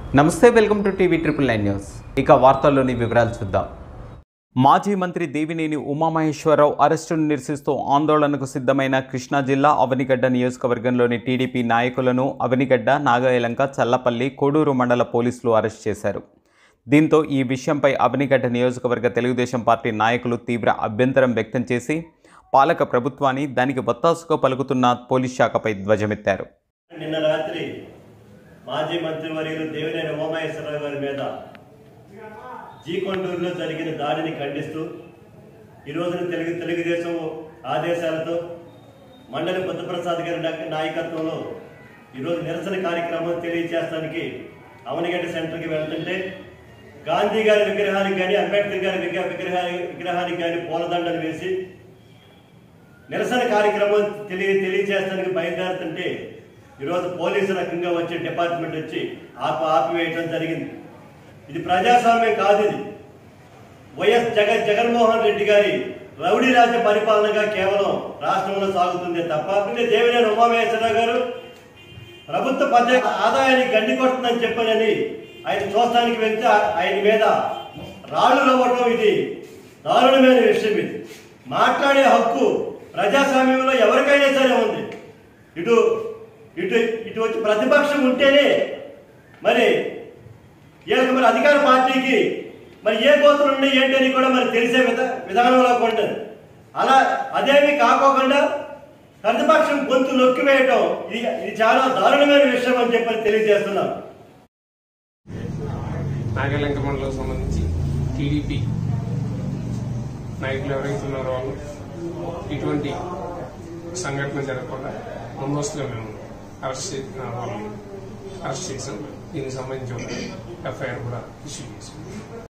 నమస్తే, welcome to TV ట్రిపుల్9 news. ఇక వార్తల్లోని వివరాలు చూద్దాం. మాజీ మంత్రి దేవినేని ఉమామహేశ్వరరావు అరెస్టును నిరసిస్తూ ఆందోళనకు సిద్ధమైన కృష్ణా జిల్లా అవనిగడ్డ నియోజకవర్గంలోని టీడీపీ నాయకులను అవనిగడ్డ, నాగయలంక, చల్లపల్లి, కోడూరు మండల పోలీసులు అరెస్ట్ చేశారు. దీంతో ఈ విషయంపై అవనిగడ్డ నియోజకవర్గ తెలుగుదేశం పార్టీ నాయకులు తీవ్ర అభ్యంతరం వ్యక్తం చేసి పాలక ప్రభుత్వాన్ని దానికి వత్తాసుగా పలుకుతున్న పోలీస్ శాఖపై ధ్వజమెత్తారు. నిన్న రాత్రి మాజీ మంత్రి వర్యులు దేవినేని ఉమామహేశ్వరరావు గారి మీద జీకొండూరులో జరిగిన దాడిని ఖండిస్తూ ఈరోజు తెలుగుదేశం ఆదేశాలతో మండలి బుద్ధప్రసాద్ గారి నాయకత్వంలో ఈరోజు నిరసన కార్యక్రమం తెలియజేయడానికి అవనిగడ్డ సెంటర్కి వెళ్తుంటే గాంధీ గారి విగ్రహానికి కానీ అంబేద్కర్ గారి విగ్రహానికి కానీ పూలదండలు వేసి నిరసన కార్యక్రమం తెలియజేయడానికి బయలుదేరుతుంటే ఈరోజు పోలీసు రకంగా వచ్చే డిపార్ట్మెంట్ వచ్చి ఆపివేయడం జరిగింది. ఇది ప్రజాస్వామ్యం కాదు. ఇది వైఎస్ జగన్మోహన్ రెడ్డి గారి రౌడీ రాజ్య పరిపాలనగా కేవలం రాష్ట్రంలో సాగుతుంది తప్ప దేవినేని ఉమామహేశ్వరరావు గారు ప్రభుత్వ పద్ధతి ఆదాయాన్ని గండి కొడుతుందని చెప్పానని ఆయన చూస్తానికి వెళ్తే ఆయన మీద రాళ్లు రవ్వటం ఇది దారుణమైన విషయం. ఇది మాట్లాడే హక్కు ప్రజాస్వామ్యంలో ఎవరికైనా సరే ఉంది. ఇటు ఇటు ఇటు వచ్చి ప్రతిపక్షం ఉంటేనే మరి వీళ్ళకి మరి అధికార పార్టీకి మరి ఏ గోత్రం ఉండే ఏంటని కూడా మరి తెలిసే విధానంలో ఉంటుంది. అలా అదేమీ కాకోకుండా ప్రతిపక్షం గొంతు నొక్కివేయటం ఇది చాలా దారుణమైన విషయం అని చెప్పి తెలియజేస్తున్నాం. నాగలంక మండలం సంబంధించి టీడీపీ నాయకులు ఎవరైతే ఉన్నారో వాళ్ళు ఇటువంటి సంఘటన జరగకుండా ముందస్తుగా మేము అరెస్ట్ చేసాం. దీనికి సంబంధించి ఒక ఎఫ్ఐఆర్ కూడా ఇష్యూ చేసాం.